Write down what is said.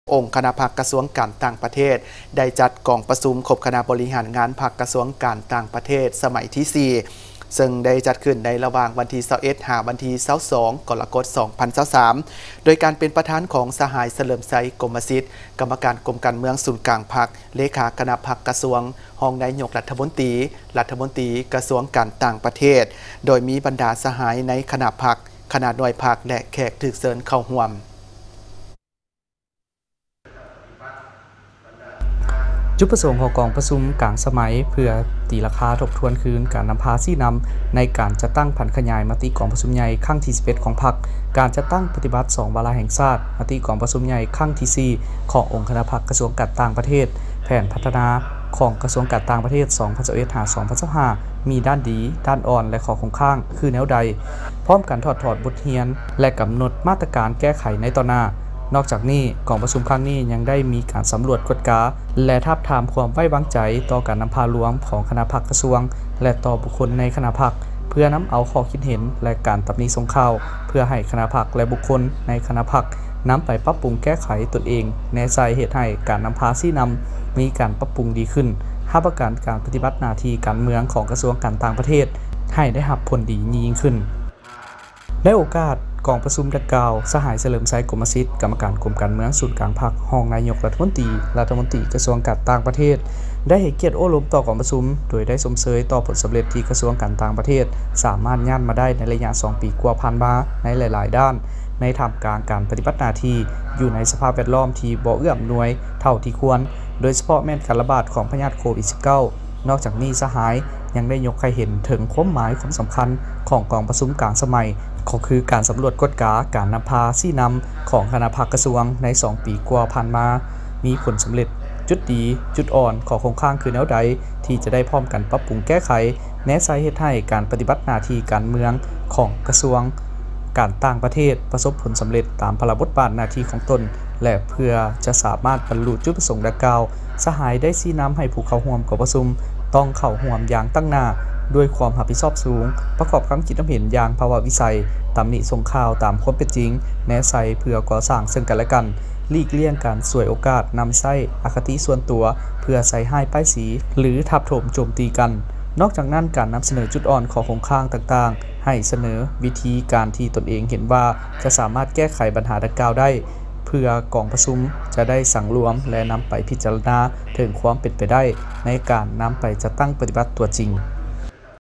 องค์คณะพรรคกระทรวงการต่างประเทศได้จัดกองประชุมคณะคณะบริหารงานพรรคกระทรวงการต่างประเทศสมัยที่ 4 ซึ่งได้จัดขึ้นในระหว่างวันที่21 วันที่22 กรกฎาคม 2023 โดยการเป็นประธานของสหายเฉลิมชัยกรมสิทธิ์กรรมการกรมการเมืองศูนย์กลางพรรคเลขาคณะพรรคกระทรวงรองนายกรัฐมนตรีกระทรวงการต่างประเทศโดยมีบรรดาสหายในคณะพรรคคณะหน่วยพรรคและแขกถูกเชิญเข้าร่วมจุดประสงค์ของกองประชุมกลางสมัยเพื่อตีราคาทบทวนคืนการนำพาซี่นำในการจัดตั้งผันขยายมติกองประชุมใหญ่ครั้งที่ 11 ของพรรคการจัดตั้งปฏิบัติ2วาระแห่งชาติมติกองประชุมใหญ่ครั้งที่ 4 ขององค์คณะพรรคกระทรวงการต่างประเทศแผนพัฒนาของกระทรวงการต่างประเทศ 2021-2025 มีด้านดีด้านอ่อนและข้อคงข้างคือแนวใดพร้อมกันถอดบทเรียนและกำหนดมาตรการแก้ไขในต่อหน้านอกจากนี้กองประชุมครั้งนี้ยังได้มีการสำรวจกฎกาและทาบทามความไว้วางใจต่อการนำพารวมของคณะพรรคกระทรวงและต่อบุคคลในคณะพรรคเพื่อนำเอาข้อคิดเห็นและการตำหนิส่งข่าวเพื่อให้คณะพรรคและบุคคลในคณะพรรคนำไปปรับปรุงแก้ไขตนเองแนใจเหตุให้การนำพาซี่นำมีการปรับปรุงดีขึ้นห้าประการการปฏิบัติหน้าที่การเมืองของกระทรวงการต่างประเทศให้ได้รับผลดียิ่งขึ้นในโอกาสกองประชุมดังกล่าวสหายเฉลิมชัยกรมสิทธิ์กรรมการกรมการเมืองศูนย์กลางพรรครองนายกรัฐมนตรีกระทรวงการต่างประเทศได้ให้เกียรติโอ้ล้มต่อกองประชุมโดยได้สมเสยต่อผลสำเร็จที่กระทรวงการต่างประเทศสามารถย่านมาได้ในระยะ2 ปีกว่าผ่านมาในหลายๆด้านในท่ามกลางการปฏิบัติหน้าที่อยู่ในสภาพแวดล้อมที่บ่เอื้ออำนวยเท่าที่ควรโดยเฉพาะแม้การระบาดของพยาธิโควิด -19 นอกจากนี้สหายยังได้ยกให้เห็นถึงความหมายความสำคัญของกองประชุมกลางสมัยก็คือการสำรวจกฎกาการนำพาซี่นำของคณะพรรคกระทรวงใน2 ปีกว่าผ่านมามีผลสำเร็จจุดดีจุดอ่อนข้อคงข้างคือแนวใดที่จะได้พร้อมกันปรับปรุงแก้ไขแนะใจเหตุให้การปฏิบัติหน้าที่การเมืองของกระทรวงการต่างประเทศประสบผลสำเร็จตามพระบทบาทหน้าที่ของตนและเพื่อจะสามารถบรรลุจุดประสงค์ดังกล่าวสหายได้ชี้นำให้ผู้เข้าร่วมกองประชุมต้องเข้าร่วมอย่างตั้งหน้าด้วยความรับผิดชอบสูงประกอบความคิดเห็นอย่างภาวะวิสัยตำหนิส่งข่าวตามความเป็นจริงแนะใส่เพื่อก่อสร้างซึ่งกันและกันหลีกเลี่ยงการสวยโอกาสนำใส่อคติส่วนตัวเพื่อใส่ให้ป้ายสีหรือทับถมโจมตีกันนอกจากนั้นการนำเสนอจุดอ่อนของโครงข้างต่างๆให้เสนอวิธีการที่ตนเองเห็นว่าจะสามารถแก้ไขปัญหาดังกล่าวได้เพื่อกองประชุมจะได้สังรวมและนำไปพิจารณาถึงความเป็นไปได้ในการนำไปจัดตั้งปฏิบัติตัวจริง